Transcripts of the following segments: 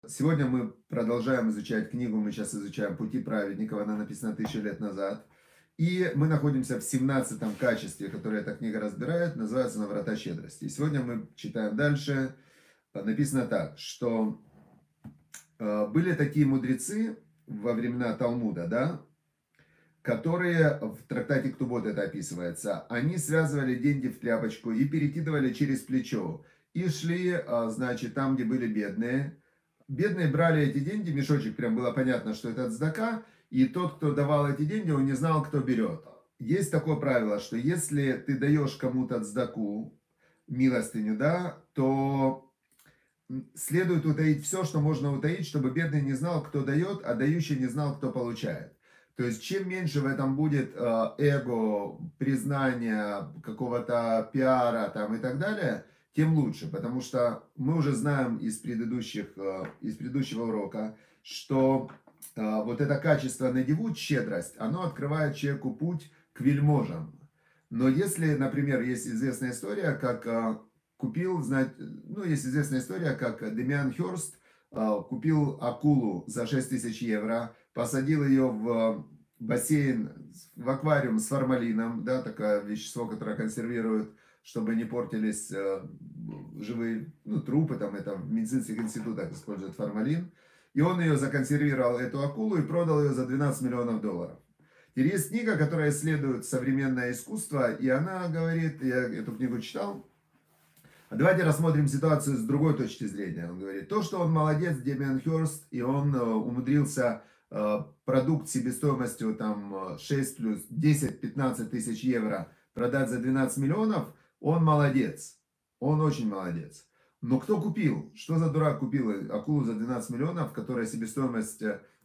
Сегодня мы продолжаем изучать книгу, мы сейчас изучаем «Пути праведников», она написана 1000 лет назад. И мы находимся в 17-м качестве, которое эта книга разбирает, называется «На врата щедрости». И сегодня мы читаем дальше. Написано так, что были такие мудрецы во времена Талмуда, да, которые, в трактате Ктубот это описывается, они связывали деньги в тряпочку и перекидывали через плечо. И шли, значит, там, где были бедные. Бедные брали эти деньги, мешочек, прям было понятно, что это цдака, и тот, кто давал эти деньги, он не знал, кто берет. Есть такое правило, что если ты даешь кому-то цдаку, милостыню, да, то следует утаить все, что можно утаить, чтобы бедный не знал, кто дает, а дающий не знал, кто получает. То есть, чем меньше в этом будет эго, признания, какого-то пиара там и так далее, тем лучше. Потому что мы уже знаем из предыдущего урока, что вот это качество надевуть, щедрость, оно открывает человеку путь к вельможам. Но если, например, есть известная история, как есть известная история, как Демиан Хёрст купил акулу за 6000 евро, посадил ее в бассейн, в аквариум с формалином, да, такое вещество, которое консервирует, чтобы не портились живые, трупы, там это в медицинских институтах используют формалин. И он ее законсервировал, эту акулу, и продал ее за 12 миллионов долларов. Теперь есть книга, которая исследует современное искусство, и она говорит, я эту книгу читал, давайте рассмотрим ситуацию с другой точки зрения. Он говорит, то, что он молодец, Демиан Хёрст, и он умудрился продукт себестоимостью там 6 плюс 10-15 тысяч евро продать за 12 миллионов, он молодец. Он очень молодец. Но кто купил? Что за дурак купил акулу за 12 миллионов, которая себестоимость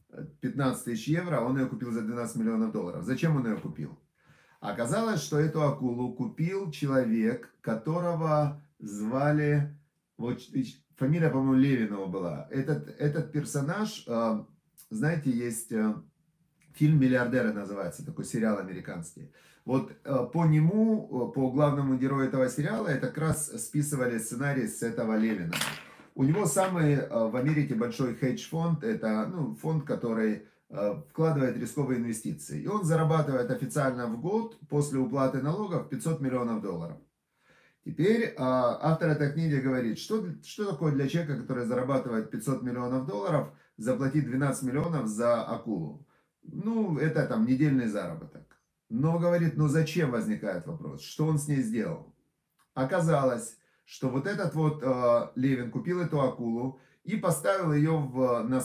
15 тысяч евро, а он ее купил за 12 миллионов долларов? Зачем он ее купил? Оказалось, что эту акулу купил человек, которого звали, вот фамилия, по-моему, Левинова была. Этот персонаж, знаете, есть фильм «Миллиардеры» называется, такой сериал американский. Вот по нему, по главному герою этого сериала, это как раз списывали сценарий с этого Левина. У него самый в Америке большой хедж-фонд, это фонд, который вкладывает рисковые инвестиции. И он зарабатывает официально в год после уплаты налогов 500 миллионов долларов. Теперь автор этой книги говорит, что такое для человека, который зарабатывает 500 миллионов долларов, заплатить 12 миллионов за акулу. Это там недельный заработок. Но говорит, зачем, возникает вопрос, что он с ней сделал? Оказалось, что вот этот вот Левин купил эту акулу и поставил ее на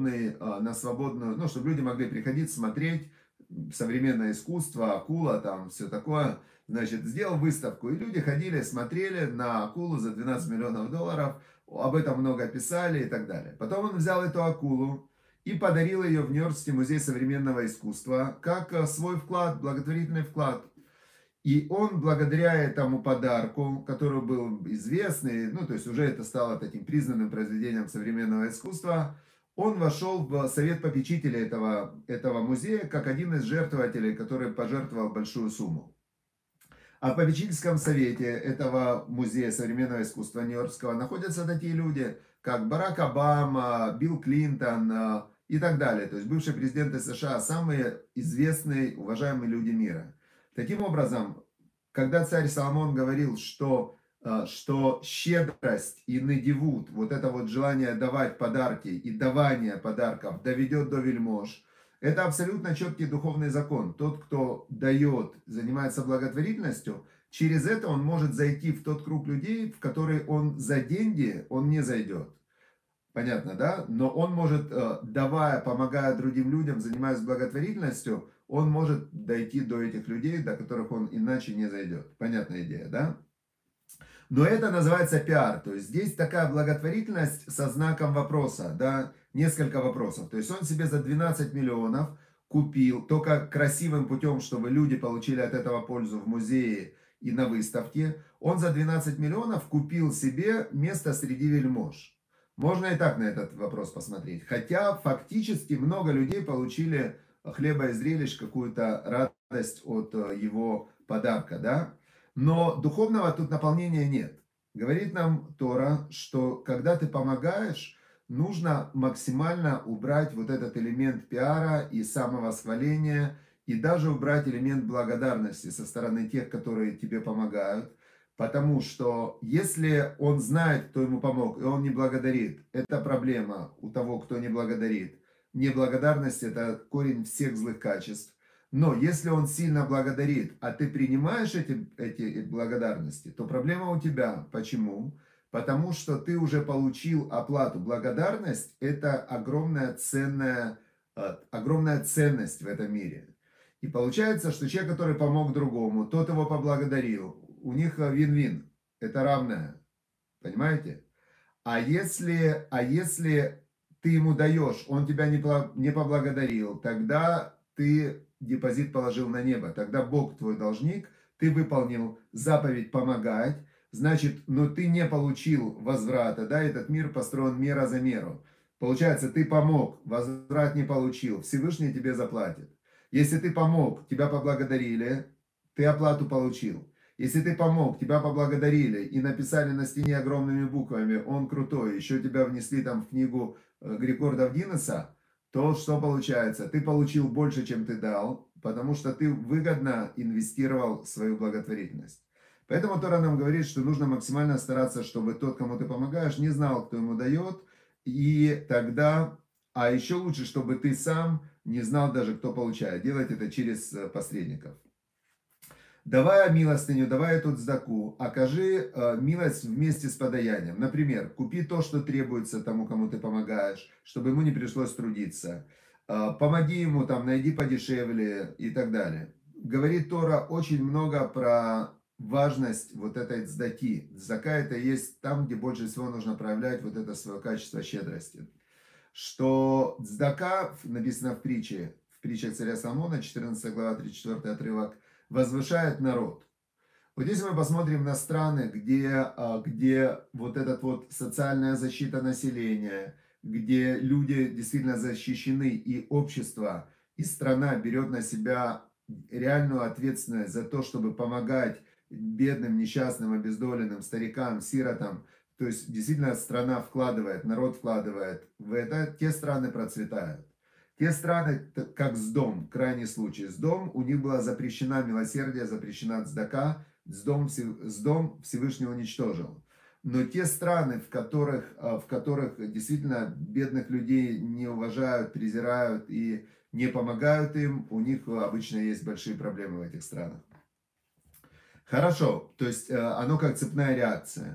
свободную, чтобы люди могли приходить, смотреть современное искусство, акула, там все такое. Значит, сделал выставку, и люди ходили, смотрели на акулу за 12 миллионов долларов, об этом много писали и так далее. Потом он взял эту акулу и подарил ее в Нью-Йоркский музей современного искусства как свой вклад, благотворительный вклад. И он благодаря этому подарку, который был известный, то есть уже это стало таким признанным произведением современного искусства, он вошел в совет попечителей этого музея как один из жертвователей, который пожертвовал большую сумму. А в попечительском совете этого музея современного искусства Нью-Йоркского находятся такие люди, как Барак Обама, Билл Клинтон и так далее. То есть бывшие президенты США, самые известные, уважаемые люди мира. Таким образом, когда царь Соломон говорил, что щедрость и надевут, вот это вот желание давать подарки и давание подарков доведет до вельмож, это абсолютно четкий духовный закон. Тот, кто дает, занимается благотворительностью, через это он может зайти в тот круг людей, в который он за деньги, он не зайдет. Понятно, да? Но он может, давая, помогая другим людям, занимаясь благотворительностью, он может дойти до этих людей, до которых он иначе не зайдет. Понятная идея, да? Но это называется пиар. То есть здесь такая благотворительность со знаком вопроса, да, несколько вопросов. То есть он себе за 12 миллионов купил, только красивым путем, чтобы люди получили от этого пользу в музее и на выставке, он за 12 миллионов купил себе место среди вельмож. Можно и так на этот вопрос посмотреть. Хотя фактически много людей получили хлеба и зрелищ, какую-то радость от его подарка, да. Но духовного тут наполнения нет. Говорит нам Тора, что когда ты помогаешь, нужно максимально убрать вот этот элемент пиара и самовосхваления, и даже убрать элемент благодарности со стороны тех, которые тебе помогают. Потому что если он знает, кто ему помог, и он не благодарит, это проблема у того, кто не благодарит. Неблагодарность – это корень всех злых качеств. Но если он сильно благодарит, а ты принимаешь эти благодарности, то проблема у тебя. Почему? Потому что ты уже получил оплату. Благодарность – это огромная ценность в этом мире. И получается, что человек, который помог другому, тот его поблагодарил. У них вин-вин. Это равное. Понимаете? А если ты ему даешь, он тебя не поблагодарил, тогда ты депозит положил на небо. Тогда Бог твой должник, ты выполнил заповедь помогать, значит, но ты не получил возврата, да, этот мир построен мера за меру. Получается, ты помог, возврат не получил, Всевышний тебе заплатит. Если ты помог, тебя поблагодарили, ты оплату получил. Если ты помог, тебя поблагодарили и написали на стене огромными буквами, он крутой, еще тебя внесли там в книгу рекордов Гиннесса, то что получается? Ты получил больше, чем ты дал, потому что ты выгодно инвестировал в свою благотворительность. Поэтому Тора нам говорит, что нужно максимально стараться, чтобы тот, кому ты помогаешь, не знал, кто ему дает, и тогда, а еще лучше, чтобы ты сам не знал даже, кто получает. Делать это через посредников. Давая милостыню, давая тут сдаку, окажи милость вместе с подаянием. Например, купи то, что требуется тому, кому ты помогаешь, чтобы ему не пришлось трудиться. Помоги ему, там, найди подешевле и так далее. Говорит Тора очень много про важность вот этой цдаки. Цдака – это есть там, где больше всего нужно проявлять вот это свое качество щедрости. Что цдака, написано в притчах царя Соломона, 14 глава, 34 отрывок, возвышает народ. Вот если мы посмотрим на страны, где вот эта вот социальная защита населения, где люди действительно защищены, и общество, и страна берет на себя реальную ответственность за то, чтобы помогать бедным, несчастным, обездоленным, старикам, сиротам, то есть действительно страна вкладывает, народ вкладывает в это, те страны процветают. Те страны, как Сдом, крайний случай. Сдом, у них была запрещена милосердие, запрещена цдака, Сдом Всевышний уничтожил. Но те страны, в которых действительно бедных людей не уважают, презирают и не помогают им, у них обычно есть большие проблемы в этих странах. Хорошо, то есть оно как цепная реакция.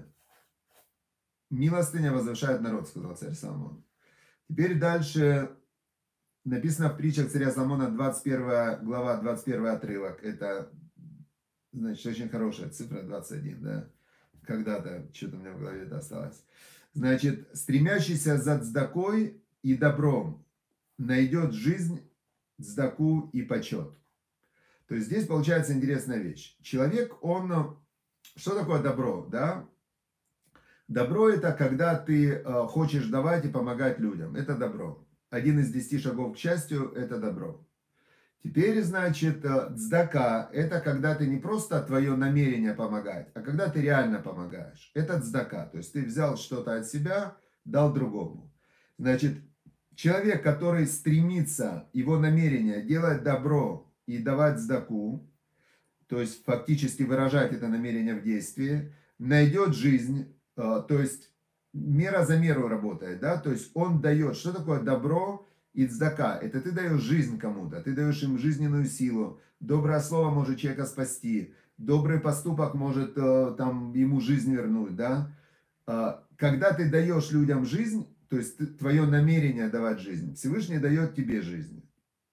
Милостыня возвышает народ, сказал царь Соломон. Теперь дальше написано в притчах царя Соломона, 21 глава, 21 отрывок. Это, значит, очень хорошая цифра, 21, да? Когда-то, что-то у меня в голове это осталось. Значит, стремящийся за цдакой и добром найдет жизнь, цдаку и почет. То есть здесь получается интересная вещь. Человек, он... Что такое добро, да? Добро – это когда ты хочешь давать и помогать людям. Это добро. 1 из 10 шагов к счастью – это добро. Теперь, значит, цдака – это когда ты не просто твое намерение помогать, а когда ты реально помогаешь. Это цдака. То есть ты взял что-то от себя, дал другому. Значит, человек, который стремится, его намерение делать добро и давать цдаку, то есть фактически выражать это намерение в действии, найдет жизнь, то есть мера за меру работает, да, то есть он дает, что такое добро и цдака, это ты даешь жизнь кому-то, ты даешь им жизненную силу, доброе слово может человека спасти, добрый поступок может там ему жизнь вернуть, да, когда ты даешь людям жизнь, то есть твое намерение давать жизнь, Всевышний дает тебе жизнь,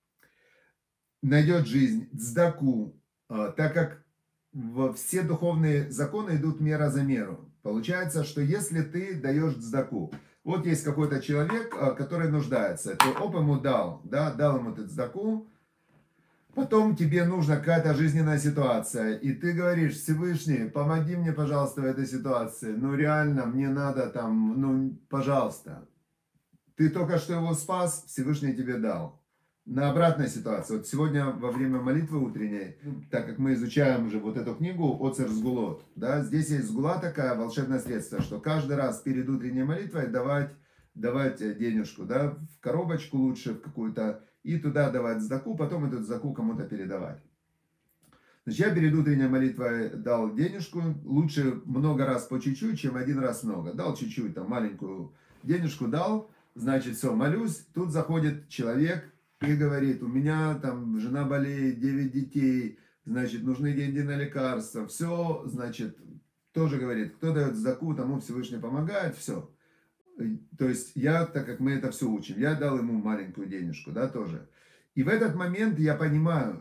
найдет жизнь, цдаку, так как все духовные законы идут мера за меру. Получается, что если ты даешь цдаку, вот есть какой-то человек, который нуждается, ты ему дал, да, дал ему ты цдаку, потом тебе нужна какая-то жизненная ситуация, и ты говоришь: Всевышний, помоги мне, пожалуйста, в этой ситуации, ну реально, мне надо там, ну пожалуйста. Ты только что его спас, Всевышний тебе дал. На обратной ситуации. Вот сегодня во время молитвы утренней, так как мы изучаем уже вот эту книгу «Оцер Сгулот», да, здесь есть сгула такая, волшебное средство, что каждый раз перед утренней молитвой давать давать денежку, да, в коробочку лучше, в какую-то, и туда давать цдаку, потом эту цдаку кому-то передавать. Значит, я перед утренней молитвой дал денежку, лучше много раз по чуть-чуть, чем один раз много. Дал чуть-чуть, там, маленькую денежку дал, значит, все, молюсь, тут заходит человек и говорит, у меня там жена болеет, 9 детей, значит, нужны деньги на лекарства, все, значит, тоже говорит, кто дает сдаку, тому Всевышний помогает, все. То есть я, так как мы это все учим, я дал ему маленькую денежку, да, тоже. И в этот момент я понимаю,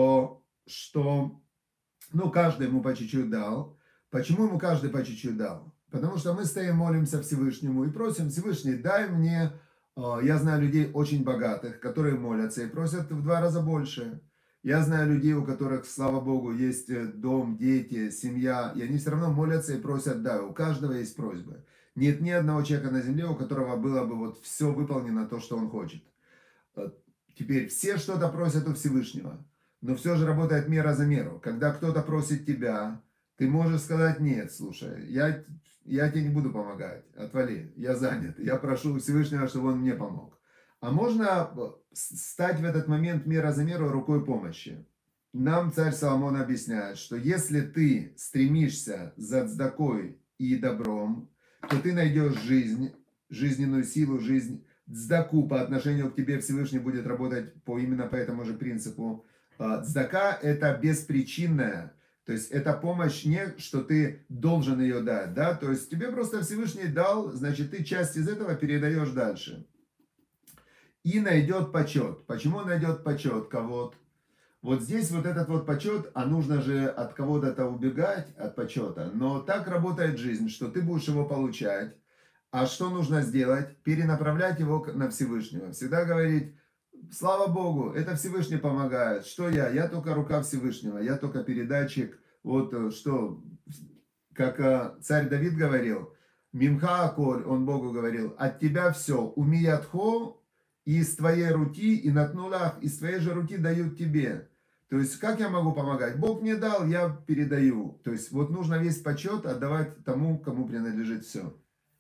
что ну, каждый ему по чуть-чуть дал. Почему ему каждый по чуть-чуть дал? Потому что мы стоим, молимся Всевышнему и просим: Всевышний, дай мне, я знаю людей очень богатых, которые молятся и просят в 2 раза больше. Я знаю людей, у которых, слава Богу, есть дом, дети, семья, и они все равно молятся и просят, да, у каждого есть просьбы. Нет ни одного человека на земле, у которого было бы вот все выполнено то, что он хочет. Теперь все что-то просят у Всевышнего, но все же работает мера за меру. Когда кто-то просит тебя, ты можешь сказать: нет, слушай, я тебе не буду помогать, отвали, я занят, я прошу Всевышнего, чтобы он мне помог. А можно стать в этот момент мера за меру рукой помощи. Нам царь Соломон объясняет, что если ты стремишься за цдакой и добром, то ты найдешь жизнь, жизненную силу, жизнь. Цдаку по отношению к тебе Всевышний будет работать именно по этому же принципу. Цдака – это беспричинная, то есть это помощь не, что ты должен ее дать, да, то есть тебе просто Всевышний дал, значит, ты часть из этого передаешь дальше. И найдет почет. Почему найдет почет кого-то? Вот здесь вот этот вот почет, а нужно же от кого-то убегать от почета, но так работает жизнь, что ты будешь его получать. А что нужно сделать? Перенаправлять его на Всевышнего. Всегда говорить: слава Богу, это Всевышний помогает. Что я? Я только рука Всевышнего, я только передатчик. Вот что, как царь Давид говорил, Мимха Аколь, он Богу говорил, от тебя все, умиятхо, и из твоей руки, и натнулах, из твоей же руки дают тебе. То есть, как я могу помогать? Бог мне дал, я передаю. То есть, вот нужно весь почет отдавать тому, кому принадлежит все.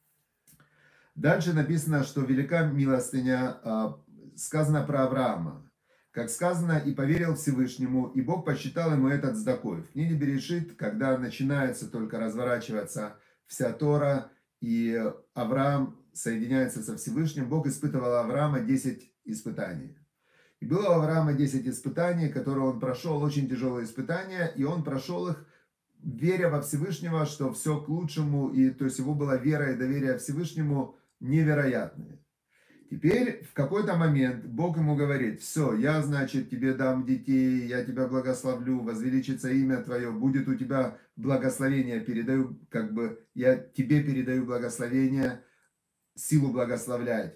Дальше написано, что велика милостыня, сказано про Авраама. Как сказано, и поверил Всевышнему, и Бог посчитал ему этот цдакой. В книге Берешит, когда начинается только разворачиваться вся Тора, и Авраам соединяется со Всевышним, Бог испытывал Авраама 10 испытаний. И было у Авраама 10 испытаний, которые он прошел, очень тяжелые испытания, и он прошел их, веря во Всевышнего, что все к лучшему, и то есть его была вера и доверие Всевышнему невероятные. Теперь в какой-то момент Бог ему говорит: все, я, значит, тебе дам детей, я тебя благословлю, возвеличится имя твое, будет у тебя благословение, передаю, как бы, я тебе передаю благословение, силу благословлять.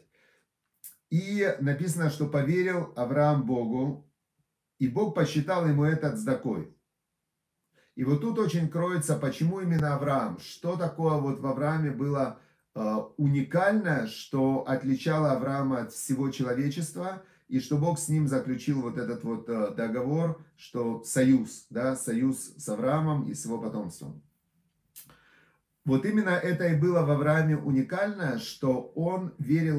И написано, что поверил Авраам Богу, и Бог посчитал ему это цдакой. И вот тут очень кроется, почему именно Авраам, что такое вот в Аврааме было уникальное, что отличало Авраама от всего человечества, и что Бог с ним заключил вот этот вот договор, что союз, да, союз с Авраамом и с его потомством. Вот именно это и было в Аврааме уникальное, что он верил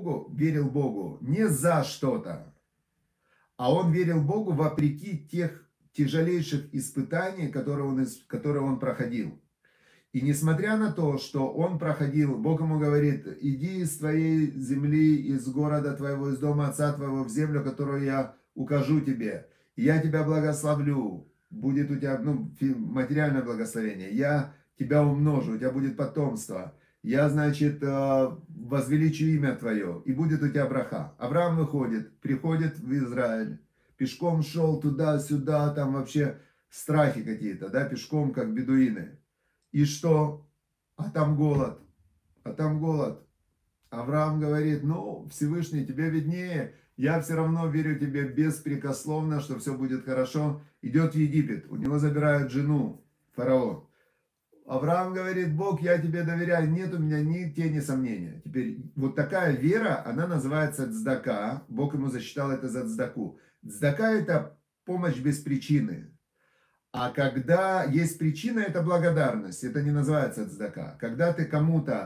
Богу не за что-то, а он верил Богу вопреки тех тяжелейших испытаний, которые он проходил. И несмотря на то, что он проходил, Бог ему говорит: иди из твоей земли, из города твоего, из дома отца твоего в землю, которую я укажу тебе. И я тебя благословлю. Будет у тебя материальное благословение. Я тебя умножу, у тебя будет потомство. Я, значит, возвеличу имя твое, и будет у тебя браха. Авраам выходит, приходит в Израиль, пешком шел туда-сюда, там вообще страхи какие-то, да, пешком, как бедуины. И что? А там голод. А там голод. Авраам говорит: ну, Всевышний, тебе виднее. Я все равно верю тебе беспрекословно, что все будет хорошо. Идет в Египет. У него забирают жену, фараон. Авраам говорит: Бог, я тебе доверяю. Нет у меня ни тени сомнения. Теперь вот такая вера, она называется цдака. Бог ему засчитал это за цдаку. Цдака – это помощь без причины. А когда есть причина, это благодарность, это не называется цдака. Когда ты кому-то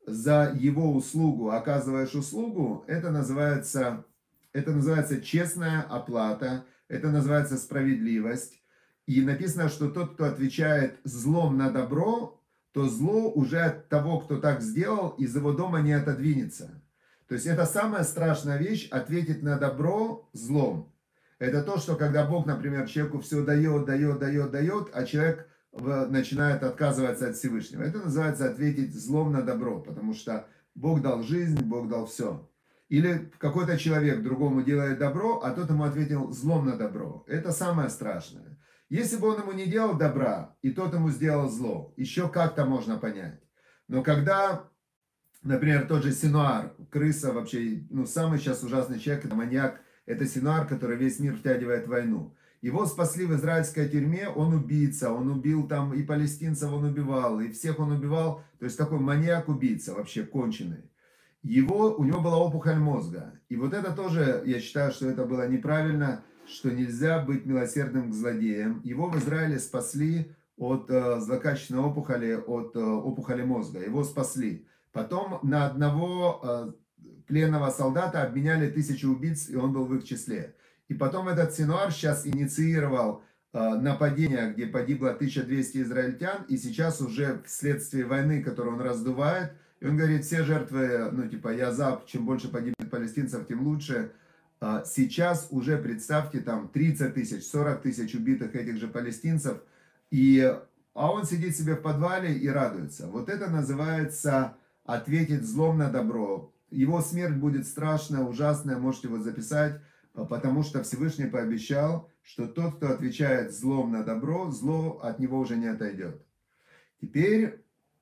за его услугу оказываешь услугу, это называется честная оплата, это называется справедливость. И написано, что тот, кто отвечает злом на добро, то зло уже от того, кто так сделал, из его дома не отодвинется. То есть это самая страшная вещь, ответить на добро злом. Это то, что когда Бог, например, человеку все дает, а человек начинает отказываться от Всевышнего. Это называется ответить злом на добро, потому что Бог дал жизнь, Бог дал все. Или какой-то человек другому делает добро, а тот ему ответил злом на добро. Это самое страшное. Если бы он ему не делал добра, и тот ему сделал зло, еще как-то можно понять. Но когда, например, тот же Синуар, крыса вообще, ну, самый сейчас ужасный человек, это маньяк, это Синуар, который весь мир втягивает в войну. Его спасли в израильской тюрьме, он убийца, он убил там и палестинцев он убивал, и всех он убивал, то есть такой маньяк-убийца вообще конченый. У него была опухоль мозга. И вот это тоже, я считаю, что это было неправильно, что нельзя быть милосердным к злодеям. Его в Израиле спасли от злокачественной опухоли, от опухоли мозга. Его спасли. Потом на одного пленного солдата обменяли 1000 убийц, и он был в их числе. И потом этот Синуар сейчас инициировал нападение, где погибло 1200 израильтян, и сейчас уже вследствие войны, которую он раздувает, и он говорит, все жертвы, ну типа я за, чем больше погибнет палестинцев, тем лучше. Сейчас уже, представьте, там 30 тысяч, 40 тысяч убитых этих же палестинцев, а он сидит себе в подвале и радуется. Вот это называется ответить злом на добро. Его смерть будет страшная, ужасная, можете вот записать, потому что Всевышний пообещал, что тот, кто отвечает злом на добро, зло от него уже не отойдет. Теперь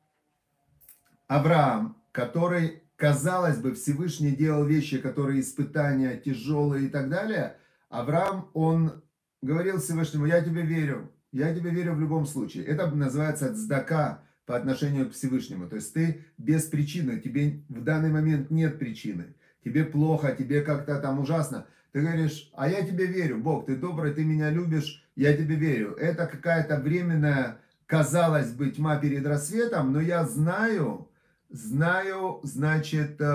Авраам, который, казалось бы, Всевышний делал вещи, которые испытания тяжелые и так далее, Авраам, он говорил Всевышнему, я тебе верю в любом случае. Это называется цдака по отношению к Всевышнему. То есть ты без причины, тебе в данный момент нет причины. Тебе плохо, тебе как-то там ужасно. Ты говоришь, а я тебе верю, Бог, ты добрый, ты меня любишь, я тебе верю. Это какая-то временная, казалось бы, тьма перед рассветом, но я знаю, значит,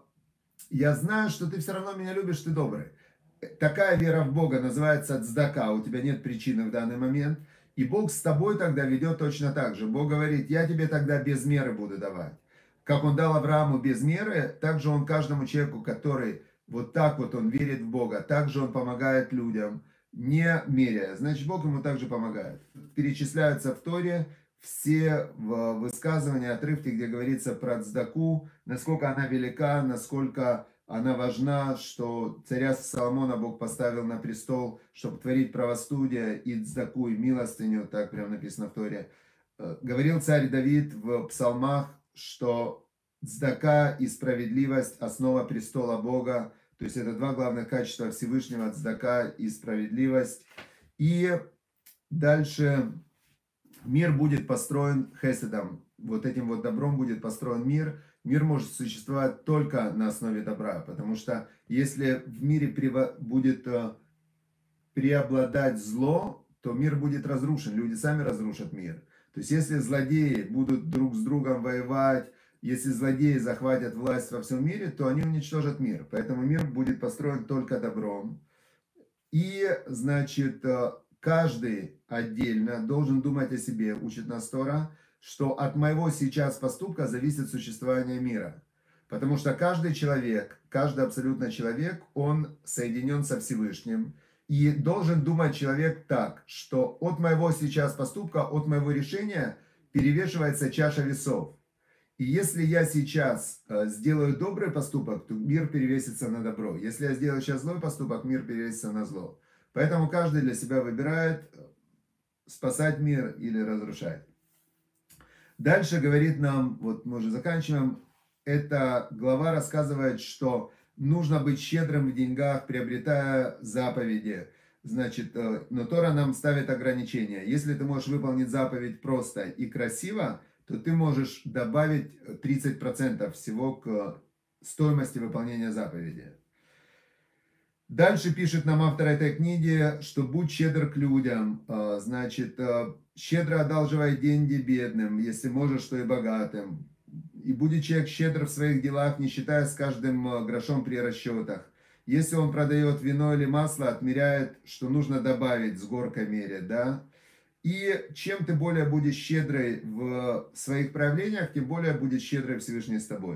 я знаю, что ты все равно меня любишь, ты добрый. Такая вера в Бога называется цдака, у тебя нет причины в данный момент. И Бог с тобой тогда ведет точно так же. Бог говорит, я тебе тогда без меры буду давать. Как Он дал Аврааму без меры, так же Он каждому человеку, который вот так вот он верит в Бога, так же Он помогает людям, не меряя. Значит, Бог ему также помогает. Перечисляются в Торе все высказывания, отрывки, где говорится про цдаку, насколько она велика, насколько она важна, что царя Соломона Бог поставил на престол, чтобы творить правосудие и цдаку, и милостыню, так прям написано в Торе. Говорил царь Давид в псалмах, что цдака и справедливость – основа престола Бога. То есть это два главных качества Всевышнего – цдака и справедливость. И дальше мир будет построен хеседом. Вот этим вот добром будет построен мир. Мир может существовать только на основе добра. Потому что если в мире будет преобладать зло, то мир будет разрушен. Люди сами разрушат мир. То есть если злодеи будут друг с другом воевать, если злодеи захватят власть во всем мире, то они уничтожат мир. Поэтому мир будет построен только добром. И, значит, каждый отдельно должен думать о себе, учит нас Тора, что от моего сейчас поступка зависит существование мира. Потому что каждый человек, каждый абсолютно человек, он соединен со Всевышним. И должен думать человек так, что от моего сейчас поступка, от моего решения перевешивается чаша весов. И если я сейчас сделаю добрый поступок, то мир перевесится на добро. Если я сделаю сейчас злой поступок, мир перевесится на зло. Поэтому каждый для себя выбирает, спасать мир или разрушать. Дальше говорит нам, вот мы уже заканчиваем, эта глава рассказывает, что нужно быть щедрым в деньгах, приобретая заповеди. Значит, но Тора нам ставит ограничения. Если ты можешь выполнить заповедь просто и красиво, то ты можешь добавить 30% всего к стоимости выполнения заповеди. Дальше пишет нам автор этой книги, что будь щедр к людям, значит, щедро одалживай деньги бедным, если можешь, то и богатым. и будет человек щедр в своих делах, не считая с каждым грошом при расчетах. Если он продает вино или масло, отмеряет, что нужно добавить, с горкой меряет, да. И чем ты более будешь щедрый в своих проявлениях, тем более будет щедрый Всевышний с тобой.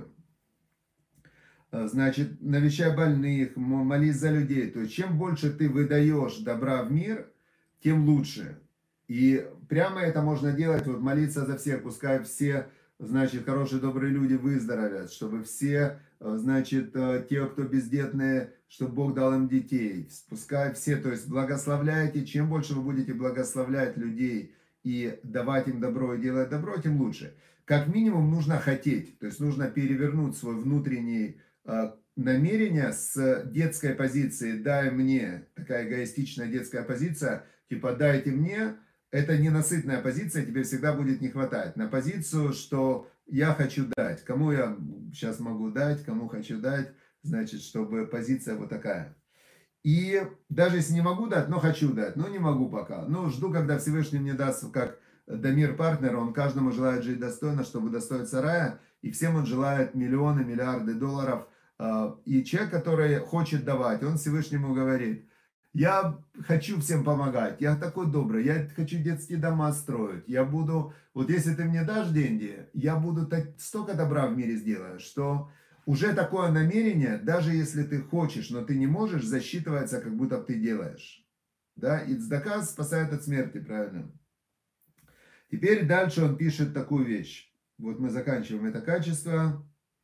Значит, навещай больных, молись за людей. То есть, чем больше ты выдаешь добра в мир, тем лучше. И прямо это можно делать, вот молиться за всех, пускай все, значит, хорошие, добрые люди выздоровят, чтобы все, значит, те, кто бездетные, чтобы Бог дал им детей. Пускай все, то есть благословляйте, чем больше вы будете благословлять людей и давать им добро и делать добро, тем лучше. Как минимум нужно хотеть, то есть нужно перевернуть свой внутренний намерение с детской позиции «дай мне», такая эгоистичная детская позиция, типа «дайте мне», это ненасытная позиция, тебе всегда будет не хватать. На позицию, что я хочу дать, кому я сейчас могу дать, кому хочу дать, значит, чтобы позиция вот такая. И даже если не могу дать, но хочу дать, но не могу пока. Но жду, когда Всевышний мне даст, как Дамир партнер, он каждому желает жить достойно, чтобы достоиться рая, и всем он желает миллионы, миллиарды долларов. И человек, который хочет давать, он Всевышнему говорит: я хочу всем помогать, я такой добрый, я хочу детские дома строить, я буду, вот если ты мне дашь деньги, я буду столько добра в мире сделаю, что уже такое намерение, даже если ты хочешь, но ты не можешь, засчитывается, как будто ты делаешь. Да, и цдака спасает от смерти, правильно? Теперь дальше он пишет такую вещь. Вот мы заканчиваем это качество.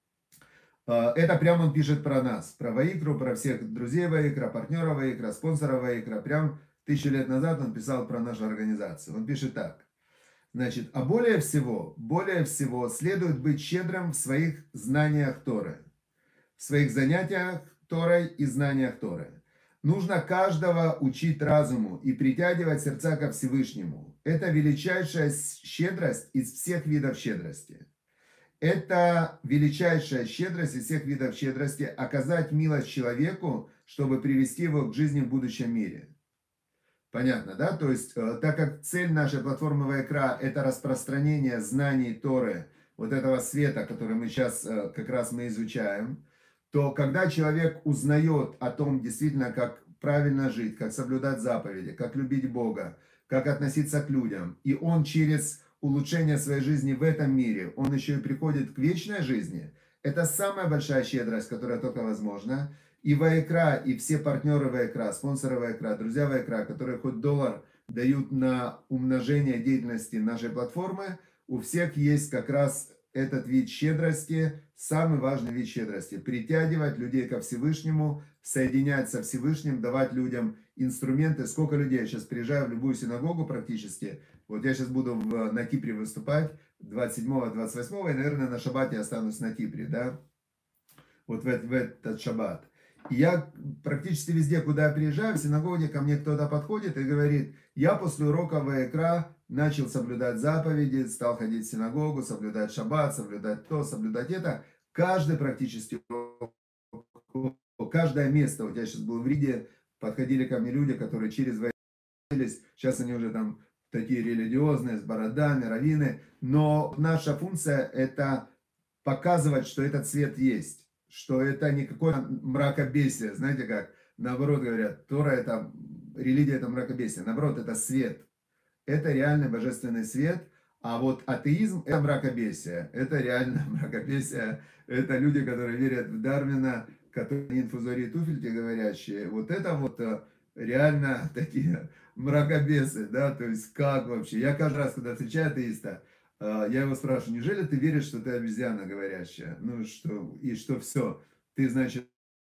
Это прямо он пишет про нас, про Ваикру, про всех друзей Ваикра, партнеров Ваикра, спонсоров Ваикра. Прям 1000 лет назад он писал про нашу организацию. Он пишет так. Значит, а более всего следует быть щедрым в своих знаниях Торы, в своих занятиях Торой и знаниях Торы. Нужно каждого учить разуму и притягивать сердца ко Всевышнему. Это величайшая щедрость из всех видов щедрости. Это величайшая щедрость из всех видов щедрости — оказать милость человеку, чтобы привести его к жизни в будущем мире. Понятно, да? То есть, так как цель нашей платформы Ваикра — это распространение знаний Торы, вот этого света, который мы сейчас как раз мы изучаем, то когда человек узнает о том действительно, как правильно жить, как соблюдать заповеди, как любить Бога, как относиться к людям, и он через улучшение своей жизни в этом мире, он еще и приходит к вечной жизни, это самая большая щедрость, которая только возможна. И Ваикра, и все партнеры Ваикра, спонсоры Ваикра, друзья Ваикра, которые хоть доллар дают на умножение деятельности нашей платформы, у всех есть как раз этот вид щедрости, самый важный вид щедрости. Притягивать людей ко Всевышнему, соединять со Всевышним, давать людям инструменты. Сколько людей, я сейчас приезжаю в любую синагогу практически, вот я сейчас буду на Кипре выступать 27-28, и, наверное, на шаббате останусь на Кипре, да, вот в этот шаббат. И я практически везде, куда я приезжаю, в синагоге ко мне кто-то подходит и говорит: я после урока Ваикра начал соблюдать заповеди, стал ходить в синагогу, соблюдать шаббат, соблюдать то, соблюдать это. Каждый практически, каждое место, вот я сейчас был в Риге, подходили ко мне люди, которые через Ваикра, сейчас они уже там такие религиозные, с бородами, раввины, но наша функция — это показывать, что этот свет есть, что это не какое-то мракобесие, знаете как, наоборот говорят, Тора — это, религия — это мракобесие, наоборот, это свет, это реальный божественный свет, а вот атеизм — это мракобесие, это реально мракобесие, это люди, которые верят в Дарвина, которые инфузории туфельки говорящие, вот это вот реально такие мракобесы, да, то есть как вообще, я каждый раз, когда встречаю атеиста, я его спрашиваю: неужели ты веришь, что ты обезьяна говорящая? Ну что, и что все, ты, значит,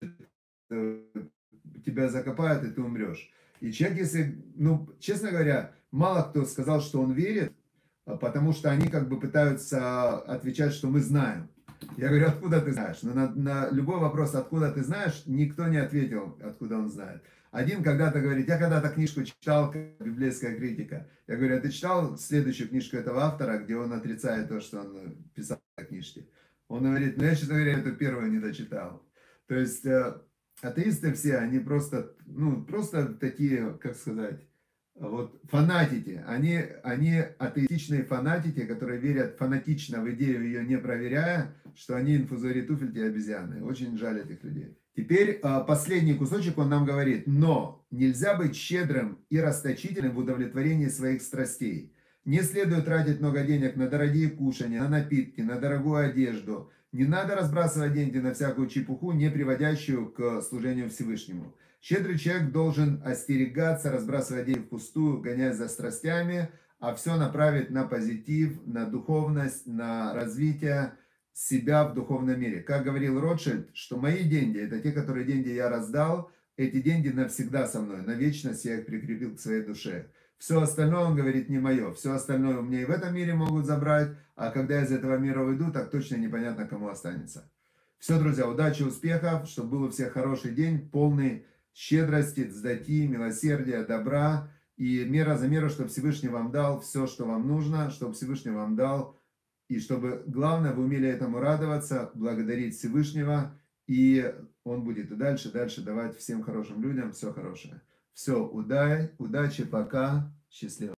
тебя закопают, и ты умрешь. И человек, если, ну, честно говоря, мало кто сказал, что он верит, потому что они как бы пытаются отвечать, что мы знаем. Я говорю: откуда ты знаешь? Но на любой вопрос, откуда ты знаешь, никто не ответил, откуда он знает. Один когда-то говорит: я когда-то книжку читал, библейская критика. Я говорю: а ты читал следующую книжку этого автора, где он отрицает то, что он писал в книжке? Он говорит: ну я, честно говоря, эту первую не дочитал. То есть атеисты все, они просто, ну, просто такие, как сказать, вот фанатики, они атеистичные фанатики, которые верят фанатично в идею, ее не проверяя, что они инфузории туфельки и обезьяны. Очень жаль этих людей. Теперь последний кусочек он нам говорит. Но нельзя быть щедрым и расточительным в удовлетворении своих страстей. Не следует тратить много денег на дорогие кушания, на напитки, на дорогую одежду. Не надо разбрасывать деньги на всякую чепуху, не приводящую к служению Всевышнему. Щедрый человек должен остерегаться, разбрасывать деньги впустую, гоняясь за страстями, а все направить на позитив, на духовность, на развитие себя в духовном мире. Как говорил Ротшильд, что мои деньги, это те, которые деньги я раздал, эти деньги навсегда со мной, на вечность я их прикрепил к своей душе. Все остальное, он говорит, не мое. Все остальное у меня и в этом мире могут забрать, а когда я из этого мира уйду, так точно непонятно, кому останется. Все, друзья, удачи, успехов, чтобы был у всех хороший день, полный щедрости, цдати, милосердия, добра и мера за меру, чтобы Всевышний вам дал все, что вам нужно, чтобы Всевышний вам дал, и чтобы, главное, вы умели этому радоваться, благодарить Всевышнего, и Он будет и дальше давать всем хорошим людям все хорошее. Все, удачи, пока, счастливо.